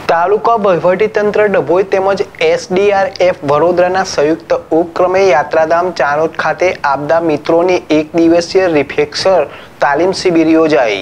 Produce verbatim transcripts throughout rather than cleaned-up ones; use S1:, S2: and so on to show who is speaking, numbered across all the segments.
S1: તાલુકા વહીવટીતંત્ર ડભોઈ તેમજ એસડીઆરએફ વડોદરાના સંયુક્ત ઉપક્રમે યાત્રાધામ ચાણોદ ખાતે આપદા મિત્રોની એક દિવસીય રિફ્રેશર તાલીમ શિબિર યોજાઈ।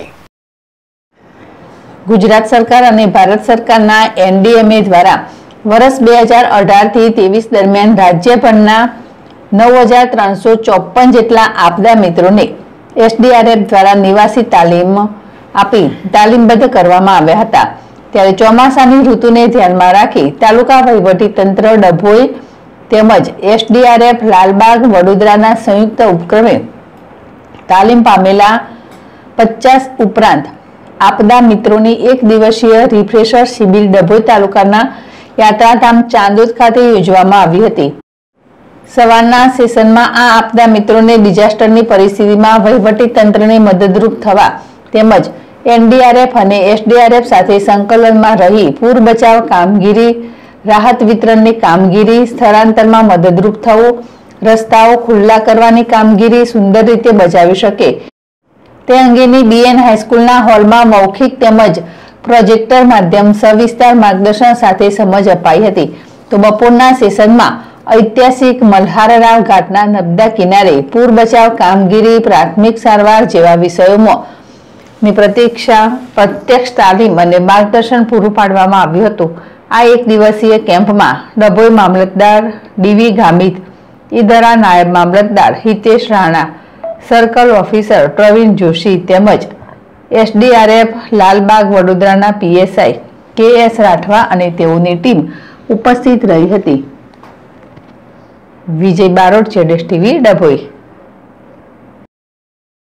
S2: ગુજરાત સરકાર અને ભારત સરકારના એનડીએમએ દ્વારા વર્ષ બે હજાર અઢાર થી ત્રેવીસ દરમિયાન રાજ્યભરના નવ હજાર ત્રણસો ચોપન જેટલા આપદા મિત્રોને એસડીઆરએફ દ્વારા નિવાસી તાલીમ આપી તાલીમબદ્ધ કરવામાં આવ્યા હતા। ત્યારે ચોમાસાની ઋતુને ધ્યાનમાં રાખી તાલુકા વહીવટીતંત્ર ડભોઈ તેમજ એસડીઆરએફ લાલબાગ વડોદરાના સંયુક્ત ઉપક્રમે તાલીમ પામેલા પચાસ ઉપરાંત આપદા મિત્રોની એક દિવસીય રિફ્રેશર શિબિર ડભોઈ તાલુકાના યાત્રાધામ ચાંદોદ ખાતે યોજવામાં આવી હતી। સવારના સેશનમાં આ આપદા મિત્રોને ડિઝાસ્ટરની પરિસ્થિતિમાં વહીવટીતંત્રને મદદરૂપ થવા તેમજ એનડીઆરએફ અને એસડીઆરએફ સાથે સંકલનમાં રહી પૂર બચાવ કામગીરી, રાહત વિતરણની કામગીરી, સ્થળાંતરમાં મદદરૂપ થવું, રસ્તાઓ ખુલ્લા કરવાની કામગીરી સુંદર રીતે બજાવી શકે તે અંગેની બીએન હાઈસ્કૂલના હોલમાં મૌખિક તેમજ પ્રોજેક્ટર માધ્યમ સવિસ્તાર માર્ગદર્શન સાથે સમજ અપાઈ હતી। તો બપોરના સેશનમાં ઐતિહાસિક મલ્હારરાવ ઘાટના નર્મદા કિનારે પૂર બચાવ કામગીરી, પ્રાથમિક સારવાર જેવા વિષયોમાં ની પ્રતીક્ષા પ્રત્યક્ષ તાલીમ અને માર્ગદર્શન પૂરું પાડવામાં આવ્યું હતું। આ એક દિવસીય કેમ્પમાં ડભોઈ મામલતદાર ડીવી ગામિત, ઈદરા નાયબ મામલતદાર હિતેશ રાણા, સર્કલ ઓફિસર પ્રવીણ જોશી તેમજ એસડીઆરએફ લાલબાગ વડોદરાના પીએસઆઈ કે એસ રાઠવા અને તેઓની ટીમ ઉપસ્થિત રહી હતી। વિજય બારોટ, જેડેશ ટીવી, ડભોઈ।